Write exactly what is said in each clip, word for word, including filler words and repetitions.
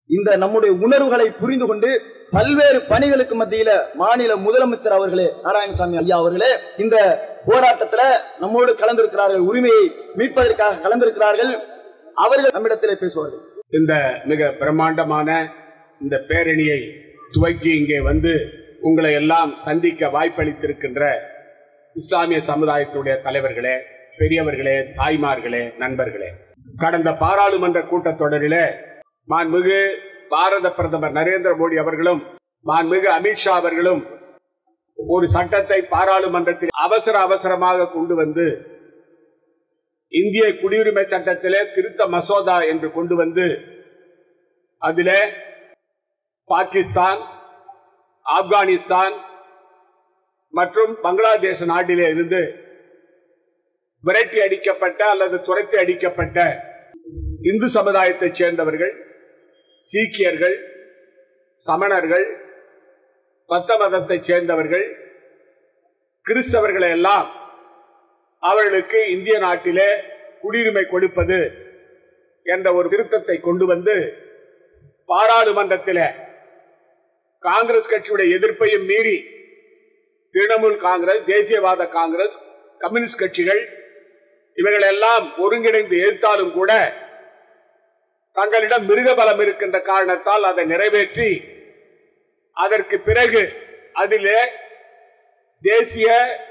இந்த நம்முடைய உணர்வுகளை புரிந்து கொண்டு பல்வேறு பணிகளுக்கு மத்தியில மாநில முதலமைச்சர் அவர்களே நாராயணசாமி ஐயா அவர்களே இந்த போராட்டத்துல நம்மோடு கலந்திருக்கிறார்கள், உரிமையை மீட்பதற்காக கலந்திருக்கிறார்கள். அவர்கள் நம்மிடத்திலே பேசுவார்கள். இந்த மிக பிரம்மாண்டமான இந்த பேரணியை துவக்கி இங்கே வந்து உங்களை எல்லாம் சந்திக்க வாய்ப்பளித்திருக்கின்ற இஸ்லாமிய சமுதாயத்துடைய தலைவர்களே, பெரியவர்களே, தாய்மார்களே, நண்பர்களே, கடந்த பாராளுமன்ற கூட்டத்தொடரிலே மாண்புமிகு பாரத பிரதமர் நரேந்திர மோடி அவர்களும் மாண்புமிகு அமித்ஷா அவர்களும் ஒரு சட்டத்தை பாராளுமன்றத்தில் அவசர அவசரமாக கொண்டு வந்து இந்திய குடியுரிமை சட்டத்திலே திருத்த மசோதா என்று கொண்டு வந்து அதிலே பாகிஸ்தான், ஆப்கானிஸ்தான் மற்றும் பங்களாதேஷ் நாட்டிலே இருந்து விரட்டி அடிக்கப்பட்ட அல்லது துரத்தி அடிக்கப்பட்ட இந்து சமுதாயத்தைச் சேர்ந்தவர்கள், சீக்கியர்கள், சமணர்கள், பத்த மதத்தைச் சேர்ந்தவர்கள், கிறிஸ்தவர்களை எல்லாம் அவர்களுக்கு இந்திய நாட்டிலே குடியுரிமை கொடுப்பது என்ற ஒரு திருத்தத்தை கொண்டு வந்து பாராளுமன்றத்தில் காங்கிரஸ் கட்சியுடைய எதிர்ப்பையும் மீறி திரிணாமுல் காங்கிரஸ், தேசியவாத காங்கிரஸ், கம்யூனிஸ்ட் கட்சிகள் இவைகள் எல்லாம் ஒருங்கிணைந்து எதிர்த்தாலும் கூட தங்களிடம் மிருக பலம் இருக்கின்ற காரணத்தால் அதை நிறைவேற்றி அதற்கு பிறகு அதிலே தேசிய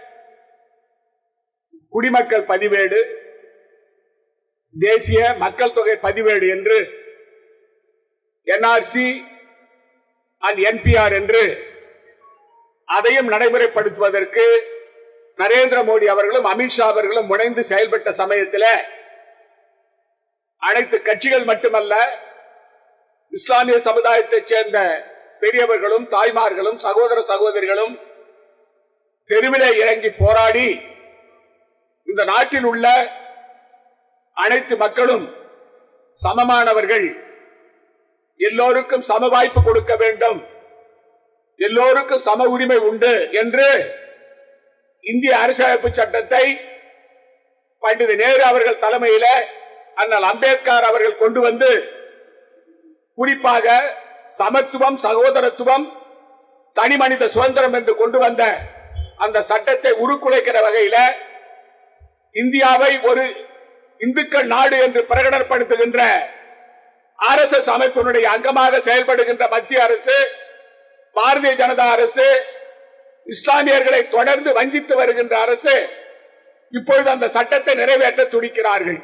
குடிமக்கள் பதிவேடு, தேசிய மக்கள் தொகை பதிவேடு என்று என்ஆர்சி அண்ட் என்பிஆர் என்று அதையும் நடைமுறைப்படுத்துவதற்கு நரேந்திர மோடி அவர்களும் அமித்ஷா அவர்களும் முனைந்து செயல்பட்ட சமயத்தில் அனைத்து கட்சிகள் மட்டுமல்ல, இஸ்லாமிய சமுதாயத்தைச் சேர்ந்த பெரியவர்களும் தாய்மார்களும் சகோதர சகோதரிகளும் தெருவிலே இறங்கி போராடி இந்த நாட்டில் உள்ள அனைத்து மக்களும் சமமானவர்கள், எல்லோருக்கும் சம வாய்ப்பு கொடுக்க வேண்டும், எல்லோருக்கும் சம உரிமை உண்டு என்று இந்திய அரசியலமைப்பு சட்டத்தை பண்டித நேரு அவர்கள் தலைமையில் அண்ணல் அம்பேத்கர் அவர்கள் கொண்டு வந்து குறிப்பாக சமத்துவம், சகோதரத்துவம், தனி மனித சுதந்திரம் என்று கொண்டு வந்த அந்த சட்டத்தை உருக்குலைக்கிற வகையில் இந்தியாவை ஒரு இந்துக்கள் நாடு என்று பிரகடனப்படுத்துகின்ற ஆர் எஸ் எஸ் அமைப்பினுடைய அங்கமாக செயல்படுகின்ற மத்திய அரசு, பாரதிய ஜனதா அரசு, இஸ்லாமியர்களை தொடர்ந்து வஞ்சித்து வருகின்ற அரசு இப்பொழுது அந்த சட்டத்தை நிறைவேற்ற துடிக்கிறார்கள்.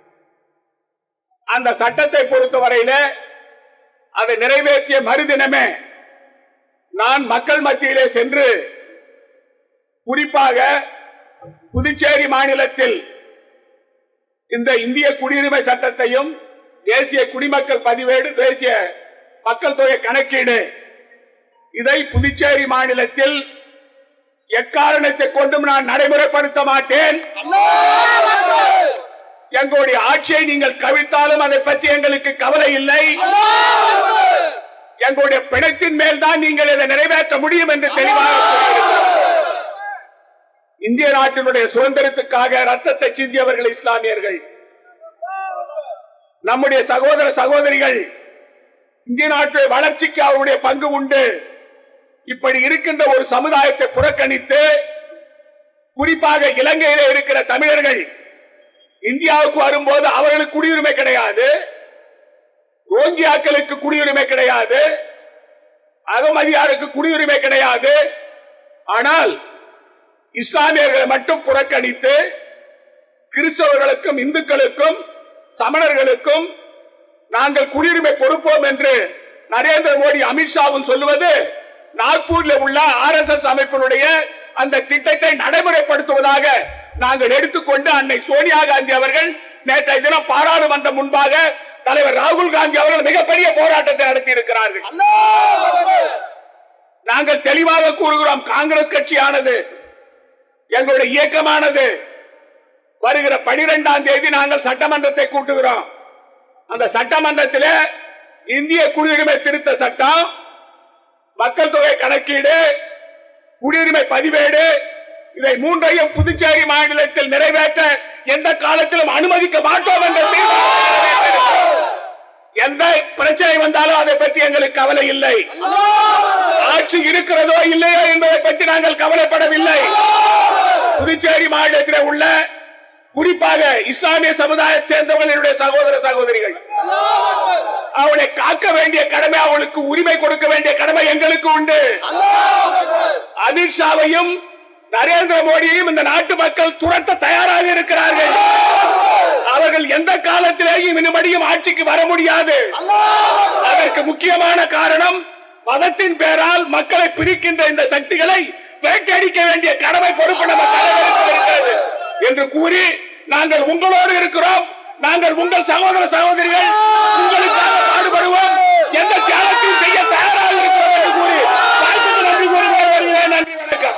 அந்த சட்டத்தை பொறுத்தவரையில அதை நிறைவேற்றிய மறுதினமே நான் மக்கள் மத்தியிலே சென்று குறிப்பாக புதுச்சேரி மாநிலத்தில் இந்த இந்திய குடியுரிமை சட்டத்தையும் தேசிய குடிமக்கள் பதிவேடு, தேசிய மக்கள் தொகை கணக்கீடு இதை புதுச்சேரி மாநிலத்தில் எக்காரணத்தை கொண்டும் நான் நடைமுறைப்படுத்த மாட்டேன். எங்களுடைய ஆட்சியை நீங்கள் கவிழ்த்தாலும் அதை பற்றி எங்களுக்கு கவலை இல்லை. எங்களுடைய பிணத்தின் மேல் தான் நீங்கள் இதை நிறைவேற்ற முடியும் என்று தெளிவாக இந்திய நாட்டினுடைய சுதந்திரத்துக்காக ரத்தத்தை சிந்தியவர்கள் இஸ்லாமியர்கள், நம்முடைய சகோதர சகோதரிகள், இந்திய நாட்டுடைய வளர்ச்சிக்கு அவருடைய பங்கு உண்டு. இப்படி இருக்கின்ற ஒரு சமுதாயத்தை புறக்கணித்து குறிப்பாக இலங்கையிலே இருக்கிற தமிழர்கள் இந்தியாவுக்கு வரும்போது அவர்களுக்கு குடியுரிமை கிடையாது, ரோங்கியாக்களுக்கு குடியுரிமை கிடையாது, அகமதியாருக்கு குடியுரிமை கிடையாது. ஆனால் இஸ்லாமியர்களை மட்டும் புறக்கணித்து கிறிஸ்தவர்களுக்கும் இந்துக்களுக்கும் சமணர்களுக்கும் நாங்கள் குடியுரிமை கொடுப்போம் என்று நரேந்திர மோடி அமித்ஷாவும் சொல்லுவது நாக்பூரில் உள்ள ஆர் எஸ் எஸ் அமைப்பினுடைய அந்த திட்டத்தை நடைமுறைப்படுத்துவதாக நாங்கள் எடுத்துக்கொண்டு அன்னை சோனியா காந்தி அவர்கள் நேற்றைய தினம் பாராளுமன்றம் முன்பாக தலைவர் ராகுல் காந்தி அவர்கள் மிகப்பெரிய போராட்டத்தை நடத்தி இருக்கிறார்கள். நாங்கள் தெளிவாக கூறுகிறோம், காங்கிரஸ் கட்சியானது, எங்களுடைய இயக்கமானது வருகிற பனிரெண்டாம் தேதி நாங்கள் சட்டமன்றத்தை கூட்டுகிறோம். அந்த சட்டமன்றத்தில் இந்திய குடியுரிமை திருத்த சட்டம், மக்கள் தொகை கணக்கீடு, குடியுரிமை பதிவேடு இதை மூன்றையும் புதுச்சேரி மாநிலத்தில் நிறைவேற்ற எந்த காலத்திலும் அனுமதிக்க மாட்டோம் என்ற எந்த பிரச்சனை வந்தாலும் அதை பற்றி எங்களுக்கு கவலை இல்லை. ஆட்சி இருக்கிறதோ இல்லையோ என்பதை பற்றி நாங்கள் கவலைப்படவில்லை. புதுச்சேரி மாநிலத்தில் உள்ள குறிப்பாக இஸ்லாமிய சமுதாயத்தை சேர்ந்தவர்களுடைய சகோதர சகோதரிகள் அவளை காக்க வேண்டிய கடமை, அவளுக்கு உரிமை கொடுக்க வேண்டிய கடமை எங்களுக்கு உண்டு. அமித்ஷாவையும் நரேந்திர மோடியையும் இந்த நாட்டு மக்கள் துரத்த தயாராக இருக்கிறார்கள். அவர்கள் எந்த காலத்திலேயும் இனிமடியும் ஆட்சிக்கு வர முடியாது. அதற்கு முக்கியமான காரணம் மதத்தின் பெயரால் மக்களை பிரிக்கின்ற இந்த சக்திகளை வேட்டையடிக்க வேண்டிய கடமை பொறுப்பு நம்ம தலைவருக்கு இருக்கிறது என்று கூறி நாங்கள் உங்களோடு இருக்கிறோம். நாங்கள் உங்கள் சகோதர சகோதரிகள், உங்களுக்காக பாடுபடுவோம். எந்த தியாகத்தையும் செய்ய தயாராக இருக்கிறோம் என்று கூறி வாழ்த்துக்கு நன்றி கூறி வருகிறேன். நன்றி, வணக்கம்.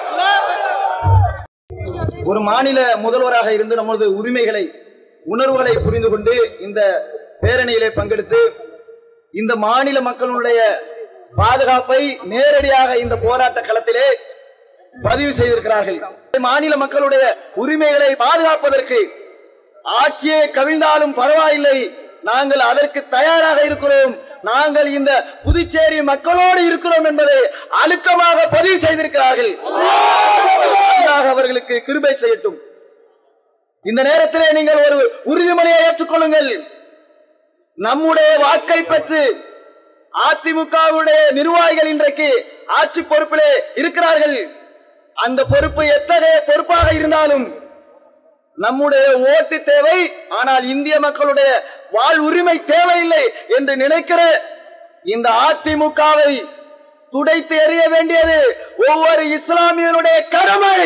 ஒரு மாநில முதல்வராக இருந்து நமது உரிமைகளை உணர்வுகளை புரிந்து கொண்டு இந்த பேரணியிலே பங்கெடுத்து இந்த மாநில மக்களுடைய பாதுகாப்பை நேரடியாக இந்த போராட்ட களத்திலே பதிவு செய்திருக்கிறார்கள். மாநில மக்களுடைய உரிமைகளை பாதுகாப்பதற்கு ஆட்சியை கவிழ்ந்தாலும் பரவாயில்லை, நாங்கள் அதற்கு தயாராக இருக்கிறோம், நாங்கள் இந்த புதுச்சேரி மக்களோடு இருக்கிறோம் என்பதை அழுத்தமாக பதிவு செய்திருக்கிறார்கள். அவர்களுக்கு கிருபை செய்யட்டும். இந்த நேரத்திலே நீங்கள் ஒரு உறுதிமொழியை ஏற்றுக்கொள்ளுங்கள். நம்முடைய வாக்கை பெற்று அதிமுகவுடைய நிர்வாகிகள் இன்றைக்கு ஆட்சி பொறுப்பிலே இருக்கிறார்கள். அந்த பொறுப்பு எத்தகைய பொறுப்பாக இருந்தாலும் நம்முடைய ஓட்டு தேவை, ஆனால் இந்திய மக்களுடைய வாழ் உரிமை தேவையில்லை என்று நினைக்கிற இந்த அதிமுகவை துடைத்து எறிய வேண்டியது ஒவ்வொரு இஸ்லாமியனுடைய கடமை.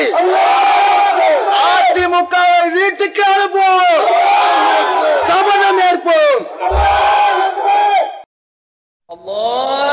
அதிமுகவை வீட்டுக்கு அனுப்புவோம், சபதம் ஏற்போம். Allah